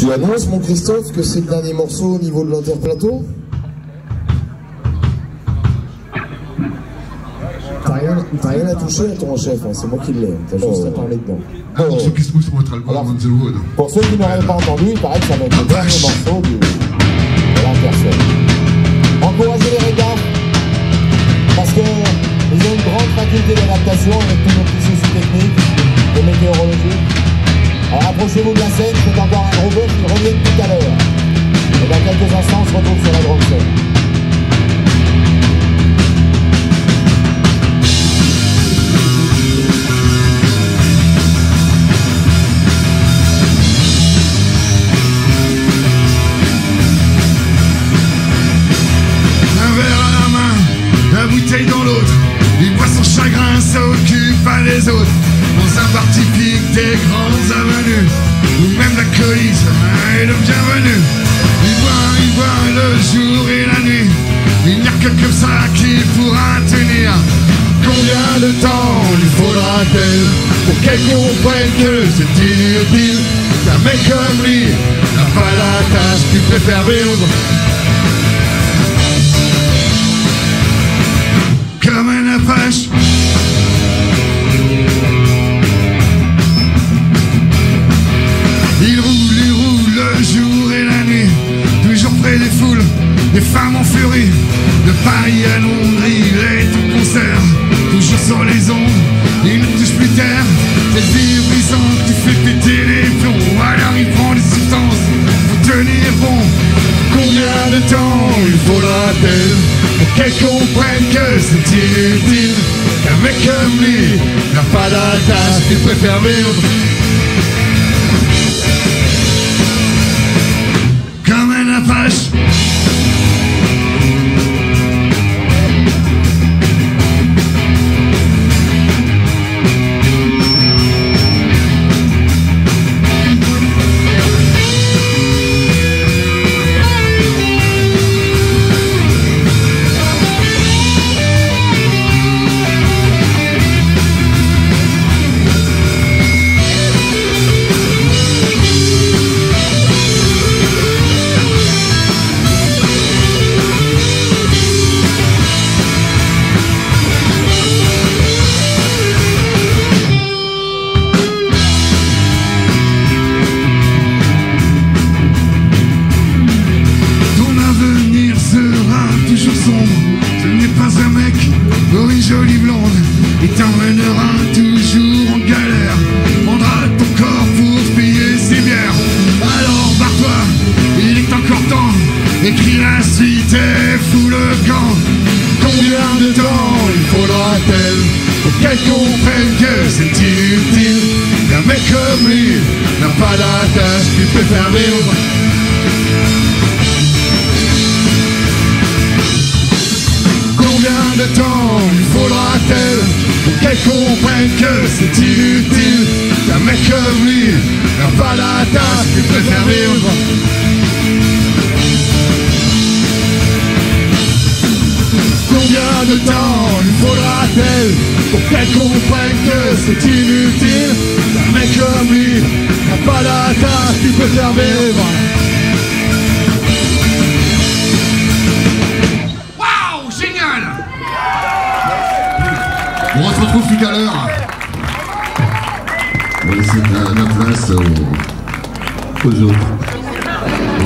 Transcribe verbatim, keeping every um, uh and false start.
Tu annonces, mon Christophe, que c'est le dernier morceau au niveau de l'interplateau? T'as rien, t'as rien à toucher à ton chef, hein, c'est moi qui l'ai, t'as juste oh. à parler dedans. Ah, Oh. morceau qui se pousse pour votre album, Alors, Hazelwood. pour ceux qui n'auraient pas entendu, il paraît que ça va être le dernier morceau du, de l'intercelle. Encouragez les régates, parce qu'ils ont une grande faculté d'adaptation avec tous nos petits soucis techniques et météorologiques. Alors approchez-vous de la scène, c'est encore un gros bœuf qui revient tout à l'heure. Et dans quelques instants, on se retrouve sur la grande scène. Dans l'autre, il voit son chagrin, s'occupe pas des autres. Dans un bar typique des grandes avenues, où même la coïse est le bienvenu. Il voit, il voit le jour et la nuit, il n'y a que comme ça qu'il pourra tenir. Combien de temps lui faudra-t-il pour qu'elle comprenne que c'est inutile? Qu'un mec comme lui n'a pas la tâche qu'il préfère vivre comme un apache. Il roule, il roule le jour et la nuit, toujours près des foules, des femmes en furie. De Paris à Londres, il est en concert, toujours sur les ondes, il ne touche plus terre. Cette vie brisante qui fait péter les plombs, alors il prend des substances pour tenir bon. Combien de temps il faudra-t-il pour qu'elle comprenne que c'est inutile? Qu'un mec comme lui n'a pas d'attache, qu'il préfère vivre comme un apache. Jolie blonde, et t'emmènera toujours en galère. Prendra ton corps pour payer ses bières. Alors barre-toi, il est encore temps. Écris la suite et fous le camp. Combien de temps il faudra-t-il pour qu'elle comprenne que c'est inutile? Qu'un mec comme lui n'a pas d'attache, qu'il préfère vivre Combien de temps il faudra-t-il pour qu'elle comprenne que c'est inutile? Qu'un mec comme lui n'a pas la tâche, qu'il préfère vivre Combien de temps il faudra-t-il pour qu'elle comprenne que c'est inutile? Qu'un mec comme lui n'a pas la tâche, qu'il préfère vivre On se retrouve tout à l'heure. On va laisser la, la place aux, aux autres.